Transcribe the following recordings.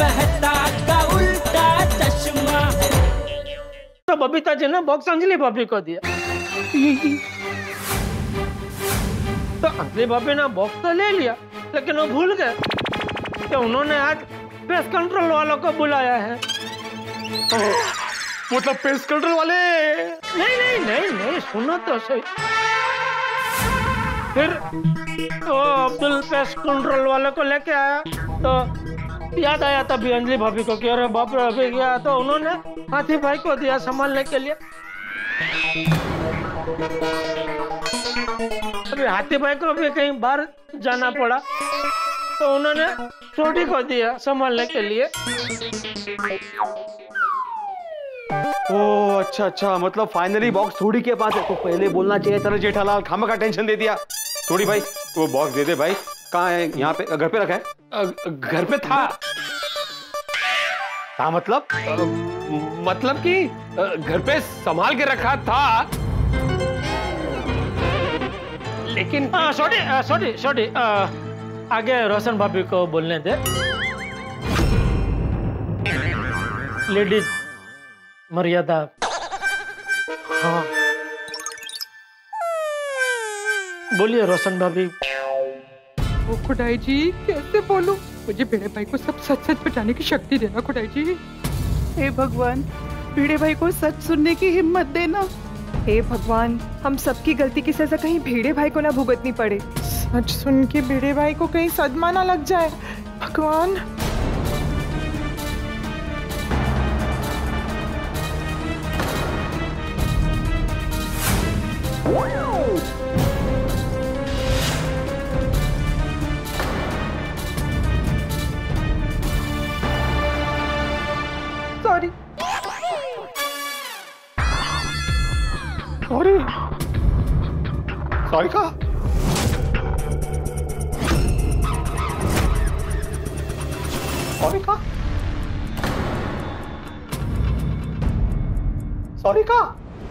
मेहता का उल्टा चश्मा। तो बबीता जी ने बॉक्स अंजलि भाभी को दिया। तो अंजलि भाभी ने बॉक्स तो ले लिया, लेकिन वो भूल गए कि उन्होंने आज पेस्ट कंट्रोल वालों को बुलाया है। मतलब पेस्ट कंट्रोल वाले? नहीं नहीं नहीं नहीं, सुनो तो सही। फिर तो अब्दुल पेस्ट कंट्रोल वाले को लेके आया, तो याद आया तभी अंजलि भाभी को कि अरे बाप रे अभी गया, तो उन्होंने हाथी भाई को दिया संभालने के लिए। अभी हाथी भाई को भी कहीं बाहर जाना पड़ा, तो उन्होंने छोटी को दिया संभालने के लिए। ओह अच्छा अच्छा, मतलब फाइनली बॉक्स थोड़ी के पास है। तो पहले बोलना चाहिए था जेठालाल, खामा का टेंशन दे दिया। थोड़ी भाई वो बॉक्स दे दे भाई। कहाँ है? यहाँ पे घर पे रखा है? घर पे था। मतलब मतलब कि घर पे संभाल के रखा था, लेकिन सॉरी आगे रोशन भाभी को बोलने दे। लेडीज मर्यादा। हाँ बोलिए रोशन भाभी। ओ खुदाई जी, कैसे बोलूं? मुझे भिड़े भाई को सब सच सच बताने की शक्ति देना खुदाई जी। हे भगवान, भिड़े भाई को सच सुनने की हिम्मत देना। हे भगवान, हम सबकी गलती की सजा कहीं भिड़े भाई को ना भुगतनी पड़े। सच सुन के भिड़े भाई को कहीं सदमा ना लग जाए भगवान। सॉरी सॉरी सॉरी का सॉरी का सॉरी का।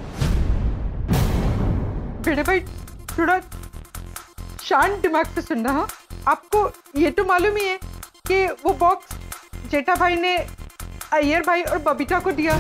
भिड़े भाई थोड़ा शांत दिमाग से सुनना। हाँ, आपको ये तो मालूम ही है कि वो बॉक्स जेठा भाई ने अय्यर भाई और बबीता को दिया।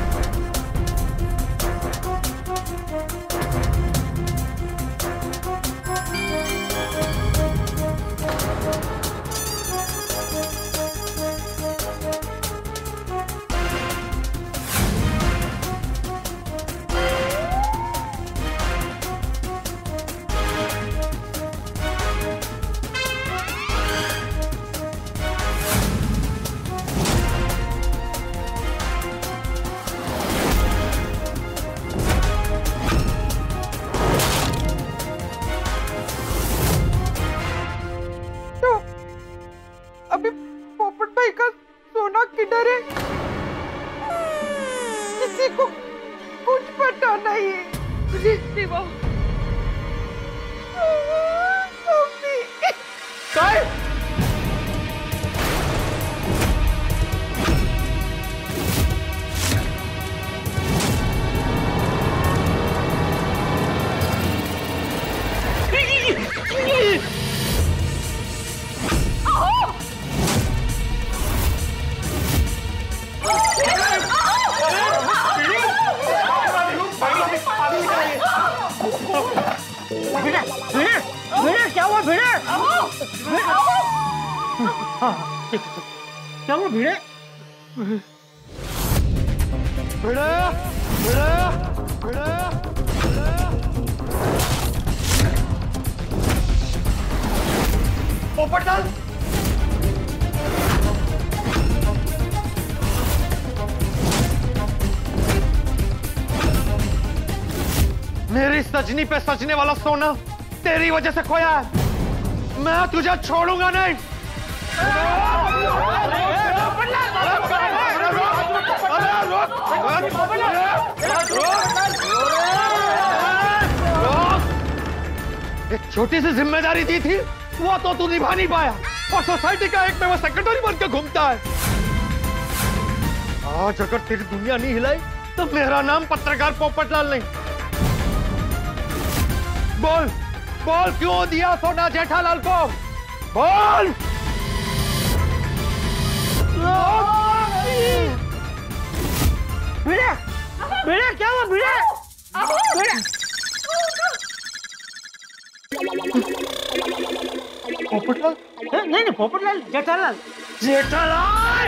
अभी पोपट भाई का सोना किधर है? किसी को कुछ पता नहीं है। मुझे सिवा क्या हुआ भिड़े? क्या हुआ भिड़े? पोपटलाल, मेरी सजनी पे सजने वाला सोना तेरी वजह से खोया है। मैं तुझे छोड़ूंगा नहीं। एक छोटी सी जिम्मेदारी दी थी, वो तो तू निभा नहीं पाया, और सोसाइटी का एक में वो सेक्रेटरी बन के घूमता है। आज अगर तेरी दुनिया नहीं हिलाई तो मेरा नाम पत्रकार पोपटलाल नहीं। बोल बोल, क्यों दिया सोना जेठालाल को? बोल। नहीं पोपटलाल, जेठालाल, जेठालाल,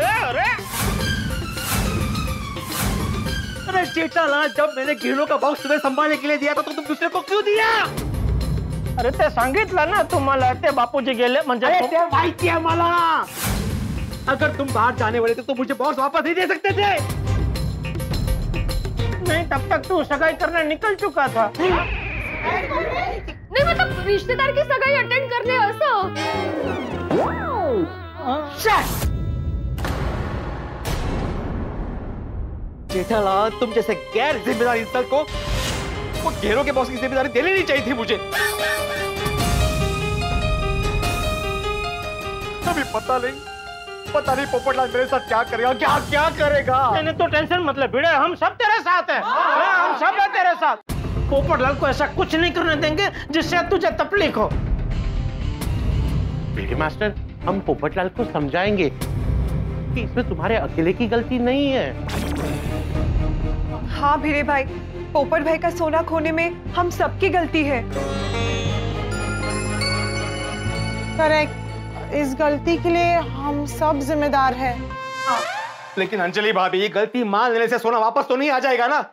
अरे जेठालाल, जब मैंने गहनों का बॉक्स तुम्हें संभालने के लिए दिया था तो तुम दूसरे को क्यों दिया? अरे ते सांगितलं ना तुम्हाला, ते बापूजी गेले म्हणजे ते माहिती है मला। अगर तुम बाहर जाने वाले थे तो मुझे बॉक्स वापस नहीं दे सकते थे। नहीं, तब तक तू सगाई करने निकल चुका था। नहीं मतलब रिश्तेदार की सगाई अटेंड करने असं। जेठालाल, तुम जैसे गैर जिम्मेदार इंसान को वो गहनों के बॉक्स की जिम्मेदारी देनी नहीं चाहिए थी मुझे। अभी पता नहीं पोपटलाल मेरे साथ क्या करेगा, क्या करेगा। नहीं तो टेंशन मतलब भिड़े, हम सब तेरे साथ हैं। हम सब हैं तेरे साथ। पोपटलाल को ऐसा कुछ नहीं करने देंगे जिससे तुझे तकलीफ हो। बेटे मास्टर, हम पोपटलाल को समझाएंगे कि इसमें तुम्हारे अकेले की गलती नहीं है। हाँ भिड़े भाई, पोपट भाई का सोना खोने में हम सबकी गलती है। करेक्ट, इस गलती के लिए हम सब जिम्मेदार हैं। लेकिन अंजलि भाभी, ये गलती मान लेने से सोना वापस तो नहीं आ जाएगा ना।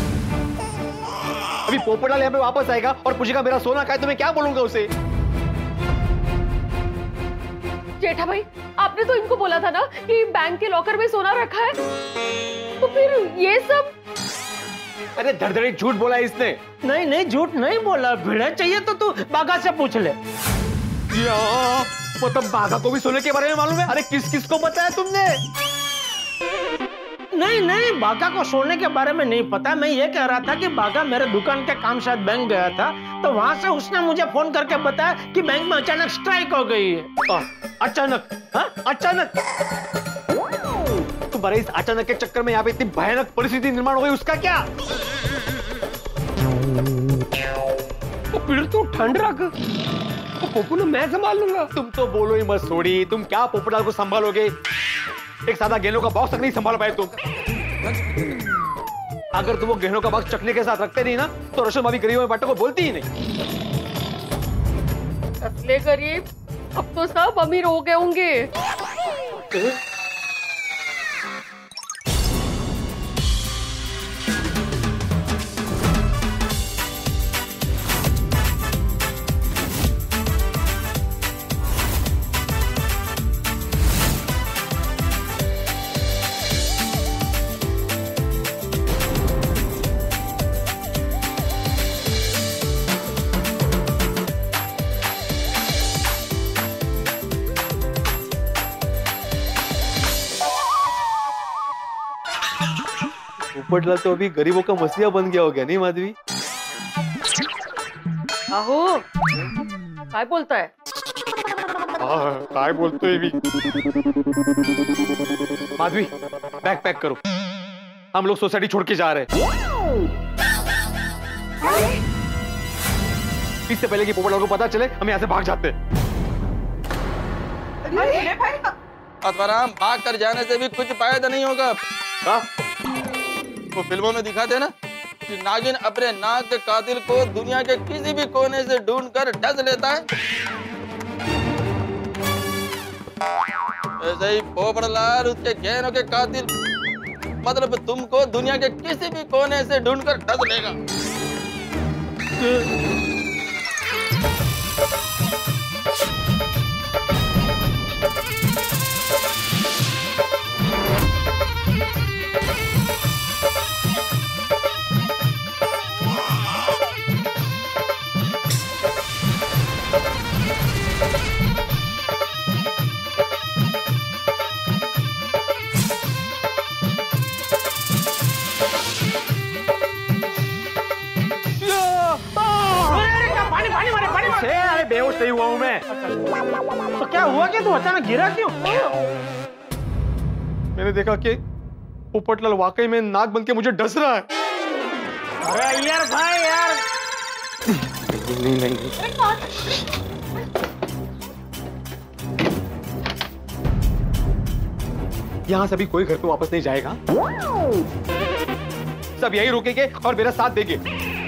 अभी पोपटलाल यहाँ पे वापस आएगा और पूछेगा मेरा सोना कहाँ है, तो मैं क्या बोलूंगा उसे? जेठा भाई, आपने तो इनको बोला था ना कि बैंक के लॉकर में सोना रखा है, तो फिर ये सब। अरे धड़धड़ी झूठ बोला है इसने। नहीं झूठ नहीं बोला भिड़े, चाहिए तो तू बागा से पूछ ले। मतलब बागा को भी सोने के बारे में मालूम है? अरे किस को बताया तुमने? नहीं, बागा को सोने के बारे में नहीं पता। मैं ये कह रहा था कि बागा मेरे दुकान के काम शायद बैंक गया था, तो वहां से उसने मुझे फोन करके बताया कि बैंक में अचानक स्ट्राइक हो गई है। अचानक? हाँ, अचानक? तुम्हारे इस अचानक के चक्कर में यहाँ पे इतनी भयानक परिस्थिति निर्माण हो गई, उसका क्या? तो फिर तू ठंड रख, पोपू मैं संभाल लूंगा। तुम तो बोलो ही मत सोड़ी, तुम क्या पोपटलाल को संभालोगे? एक सादा गहनों का बॉक्स तक नहीं संभाल पाए तुम। अगर तुम वो गहनों का बॉक्स चकने के साथ रखते नहीं ना, तो रशम अभी गरीबों में बाटों को बोलती ही नहीं। असले गरीब अब तो सब अमीर हो गए होंगे। पोपटलाल तो अभी गरीबों का मसीहा बन गया हो गया नहीं माधवी? आहो, काय बोलता है? काय बोलतोय मी? माधवी, बैग पैक करो, हम लोग सोसाइटी छोड़ के जा रहे हैं। इससे पहले कि पोपटलाल को पता चले, हम यहाँ से भाग जाते हैं। आत्माराम, भाग कर जाने से भी कुछ फायदा नहीं होगा। वो फिल्मों में दिखाते हैं ना कि नागिन अपने नाग के कातिल को दुनिया के किसी भी कोने से ढूंढकर डस लेता है, ऐसे ही पोपटलाल उसके गहनों के कातिल, मतलब तुमको दुनिया के किसी भी कोने से ढूंढकर डस लेगा। बेहोश नहीं हुआ हूं मैं। तो क्या हुआ कि तू अचानक गिरा क्यों? मैंने देखा कि पोपटलाल वाकई में नाग बन के मुझे डस रहा है। अरे यार भाई यार, नहीं। यहां से अभी कोई घर पे वापस नहीं जाएगा, सब यही रुकेंगे और मेरा साथ देंगे।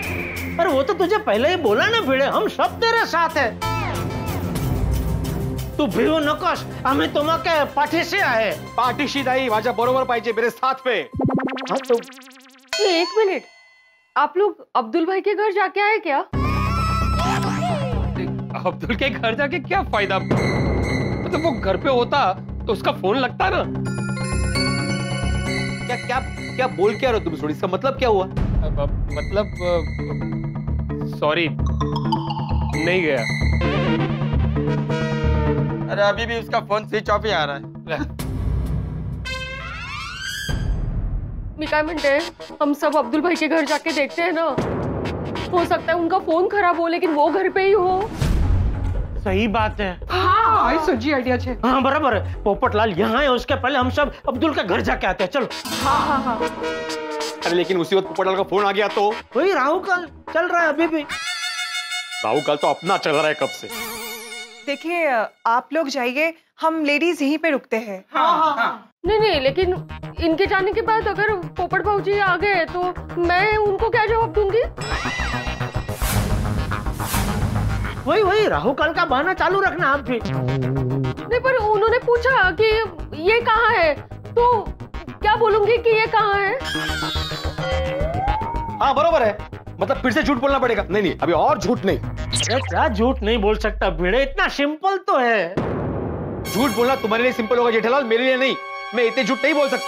अरे वो तो तुझे पहले ही बोला ना भिड़े, हम सब तेरे साथ हैं। तू भिवू नकोस, आम्ही तुम्हाला पाठीशी आहे. पाठीशी नाही, माझ्या बरोबर पाहिजे, मेरे साथ पे. हाँ तो ये 1 मिनट, आप लोग अब्दुल भाई के घर जाके आए क्या? अब्दुल के घर जाके क्या फायदा? मतलब वो घर पे होता तो उसका फोन लगता ना. क्या क्या क्या बोल क्या रहे हो तुम? थोड़ी, इसका मतलब क्या हुआ? मतलब सॉरी, नहीं गया. अरे अभी भी उसका फोन स्विच ऑफ ही आ रहा है. मी काय म्हणते, हम सब अब्दुल भाई के घर जाके देखते हैं ना. हो सकता है उनका फोन खराब हो लेकिन वो घर पे ही हो. सही बात है. हाँ आई सच्ची आइडिया छे. हाँ बराबर है. पोपटलाल यहाँ है, उसके पहले हम सब अब्दुल के घर जाके आते हैं. चलो. हाँ. अरे लेकिन उसी वक्त पोपटलाल का फोन आ गया तो? वही राहु काल चल रहा है अभी भी. राहु काल तो अपना चल रहा है कब से. देखिए आप लोग जाइए, हम लेडीज यहीं पे रुकते हैं. नहीं, लेकिन इनके जाने के बाद अगर पोपट भाऊजी आ गए तो मैं उनको क्या जवाब दूंगी? वही राहु काल का बहाना चालू रखना आप भी. नहीं, पर उन्होंने पूछा कि ये कहाँ है, तो क्या बोलूंगी कि ये कहाँ है? हाँ बरोबर है, मतलब फिर से झूठ बोलना पड़ेगा. नहीं, अभी और झूठ नहीं. अरे क्या झूठ नहीं बोल सकता भिड़े, इतना सिंपल तो है. झूठ बोलना तुम्हारे लिए सिंपल होगा जेठालाल, मेरे लिए नहीं. मैं इतने झूठ नहीं बोल सकता.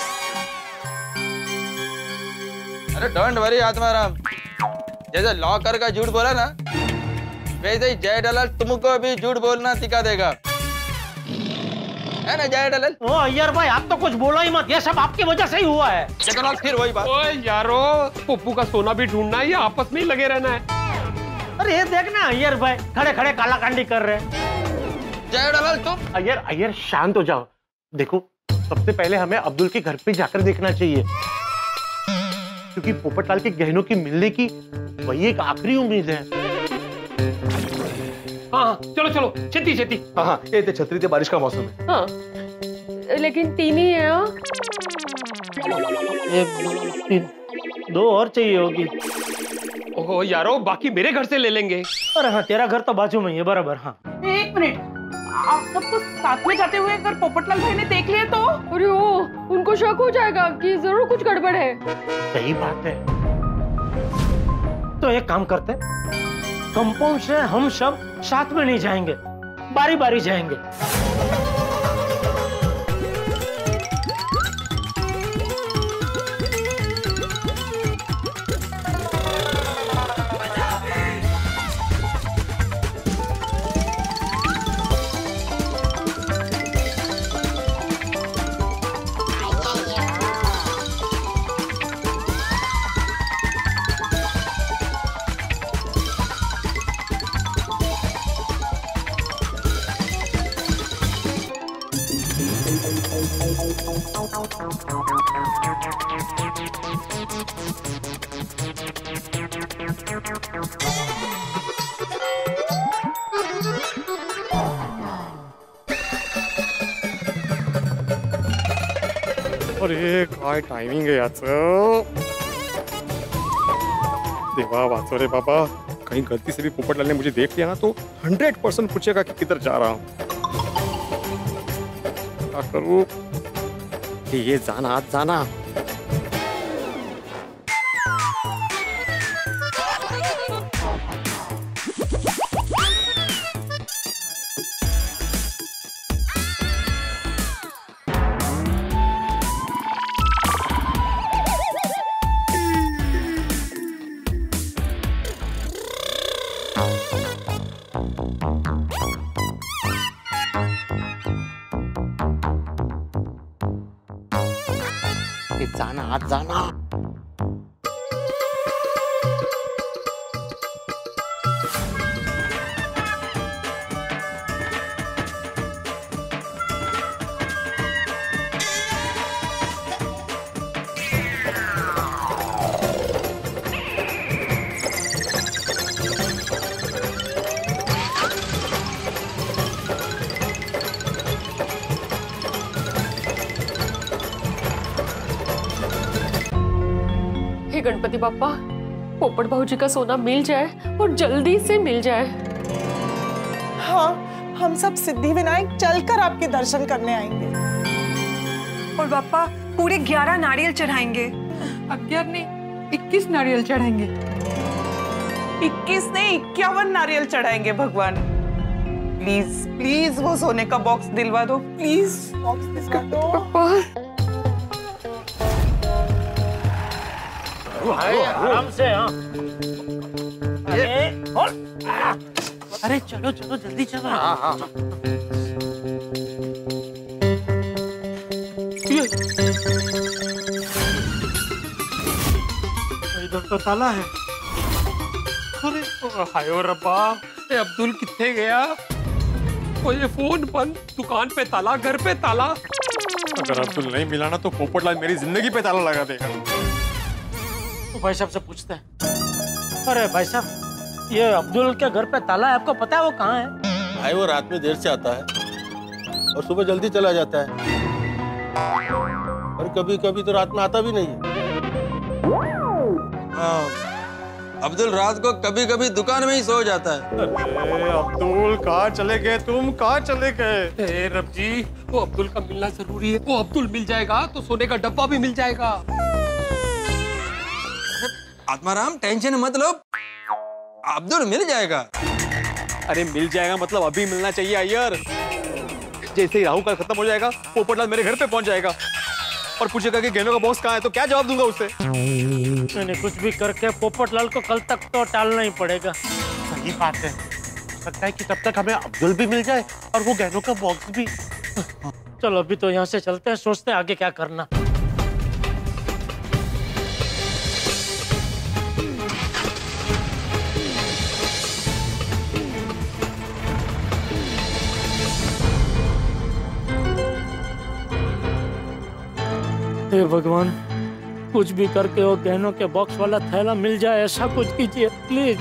अरे डोंट वरी आत्माराम, जैसे लॉकर का झूठ बोला ना, वैसे ही जेठालाल तुमको भी झूठ बोलना सिखा देगा, है ना जेठालाल? ओ अय्यर भाई, आप तो कुछ बोलो ही मत, ये सब आपकी वजह से ही हुआ है. जेठालाल फिर वही बात. ओए यारो, पप्पू का सोना भी ढूंढना है या आपस में ही लगे रहना है? अरे ये देखना अय्यर भाई खड़े खड़े कालाकांडी कर रहे हैं. जेठालाल तुम अय्यर शांत हो जाओ. देखो, सबसे पहले हमें अब्दुल के घर पे जाकर देखना चाहिए, क्योंकि पोपटलाल के गहनों की मिलने की वही एक आखिरी उम्मीद है. हाँ चलो छेती. हाँ ये तो छतरी से बारिश का मौसम है. हाँ, लेकिन 3 ही है. हाँ? 1 2 3 2 और चाहिए होगी. ओहो यारो, बाकी मेरे घर से ले लेंगे. अरे हाँ, तेरा घर तो बाजू में ही है. बराबर. हाँ 1 मिनट, आप सबको साथ में जाते हुए अगर पोपटलाल भाई ने देख लिया तो? अरे ओ, उनको शक हो जाएगा कि जरूर कुछ गड़बड़ है. सही बात है. तो एक काम करते, कंपाउंड से हम सब साथ में नहीं जाएंगे, बारी बारी जाएंगे. अरे काय टायमिंग आहे याचं. देवा वाचो रे बाबा, कहीं गलती से भी पोपटलाल ने मुझे देख लिया ना तो 100% पूछेगा कि किधर जा रहा हूँ. क्या करूँ? ये जाना आज जाना. जाना आज जाना. हे गणपति बाप्पा, पोपट भाऊजी का सोना मिल जाए और जल्दी से मिल जाए. हाँ हम सब सिद्धि विनायक चलकर आपके दर्शन करने आएंगे। और पापा पूरे 11 नारियल चढ़ाएंगे। 11 नहीं 21 नारियल चढ़ाएंगे। 21 नहीं 51 नारियल चढ़ाएंगे भगवान। प्लीज प्लीज वो सोने का बॉक्स दिलवा दो, प्लीज बॉक्स दिलवा दो। आराम से। हाँ अरे चलो चलो जल्दी चलो। इधर तो ताला है। अरे हाय रब्बा, ये अब्दुल किथे गया? वो ये फोन बंद, दुकान पे ताला, घर पे ताला। अगर अब्दुल नहीं मिला ना तो पोपटलाल मेरी जिंदगी पे ताला लगा देगा। तो भाई साहब से पूछते हैं। अरे भाई साहब, ये अब्दुल के घर पे ताला है, आपको पता है वो कहाँ है? भाई वो रात में देर से आता है और सुबह जल्दी चला जाता है, और कभी कभी तो रात में आता भी नहीं है। अब्दुल रात को कभी कभी दुकान में ही सो जाता है। अरे अब्दुल कहाँ चले गए तुम, कहाँ चले गए? रब जी, वो अब्दुल का मिलना जरूरी है। वो अब्दुल मिल जाएगा तो सोने का डब्बा भी मिल जाएगा। आत्माराम टेंशन मत लो, अब्दुल मिल जाएगा। अरे मिल जाएगा मतलब अभी मिलना चाहिए अय्यर। जैसे ही राहु काल खत्म हो जाएगा पोपटलाल मेरे घर पे पहुंच जाएगा और पूछेगा कि गहनों का बॉक्स कहाँ है, तो क्या जवाब दूंगा उससे? नहीं, कुछ भी करके पोपटलाल को कल तक तो टालना ही पड़ेगा। सही बात है, लगता है कि तब तक हमें अब्दुल भी मिल जाए और वो गहनों का बॉक्स भी। चलो अभी तो यहाँ से चलते हैं, सोचते हैं आगे क्या करना। हे भगवान, कुछ भी करके वो गहनों के बॉक्स वाला थैला मिल जाए, ऐसा कुछ कीजिए प्लीज।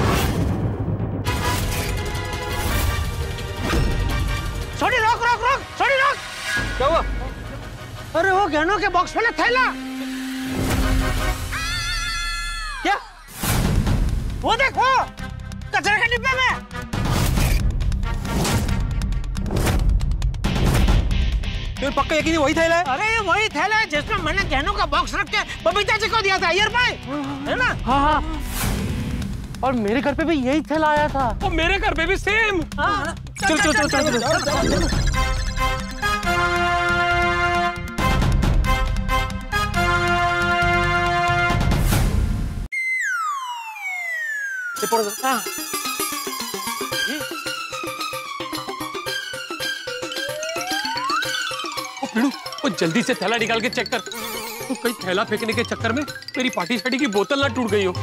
छोड़ी रोक रोक रोक, छोड़ी रोक। क्या हुआ? अरे वो गहनों के बॉक्स वाला थैला। क्या? वो देखो कचरे के डिब्बे में। फिर पक्का यकीन वही थैला है? अरे ये वही थैला है जिसमें मैंने गहनों का बॉक्स रख के बबीता जी को दिया था अय्यर भाई, है ना? हाँ हाँ, और मेरे घर पे भी यही थैला आया था। और मेरे घर पे भी सेम। हाँ। चल चल चल चल चल। वो जल्दी से थैला निकाल के चेक कर, तो कहीं थैला फेंकने के चक्कर में मेरी पार्टी शादी की बोतल ना टूट गई हो।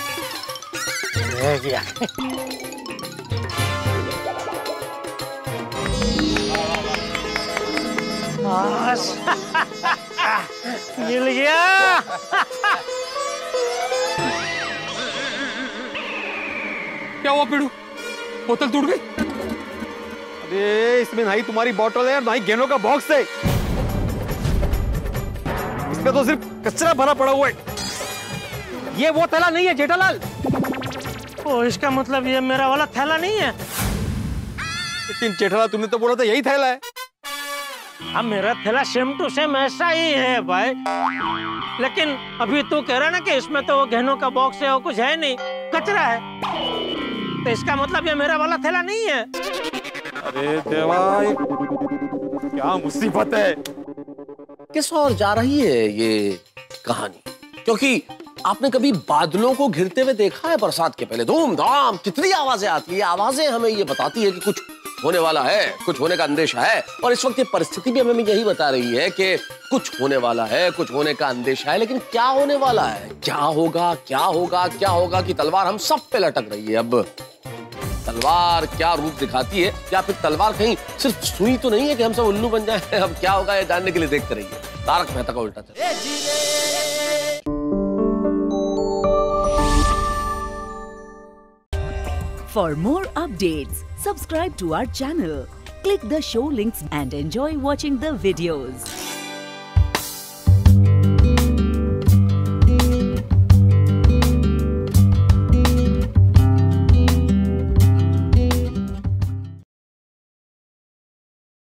मिल गया। क्या हुआ पिड़ू, बोतल टूट गई? अरे इसमें ना ही तुम्हारी बोतल है और ना ही गहनों का बॉक्स है, इसमें तो सिर्फ कचरा भरा पड़ा हुआ है। ये वो थैला नहीं है जेठालाल। ओ, इसका मतलब ये मेरा वाला थैला नहीं है। लेकिन जेठालाल तुमने तो बोला था यही थैला है। अब मेरा थैला सेम टू सेम ऐसा ही है भाई, लेकिन अभी तू कह रहा ना कि इसमें तो वो गहनों का बॉक्स है, वो कुछ है नहीं, कचरा है, तो इसका मतलब ये मेरा वाला थैला नहीं है। अरे देवा, क्या मुसीबत है। किस ओर जा रही है ये कहानी? क्योंकि आपने कभी बादलों को घिरते हुए देखा है? बरसात के पहले धूमधाम कितनी आवाजें आती है। आवाजें हमें ये बताती है कि कुछ होने वाला है, कुछ होने का अंदेशा है, और इस वक्त ये परिस्थिति भी हमें यही बता रही है कि कुछ होने वाला है, कुछ होने का अंदेशा है, लेकिन क्या होने वाला है, क्या होगा क्या होगा क्या होगा की तलवार हम सब पे लटक रही है। अब तलवार क्या रूप दिखाती है, या फिर तलवार कहीं सिर्फ सुई तो नहीं है कि हम सब उल्लू बन जाए। अब क्या होगा ये जानने के लिए देखते रहिए तारक मेहता का उल्टा चश्मा। For more updates, subscribe to our channel, click the show links and enjoy watching the videos.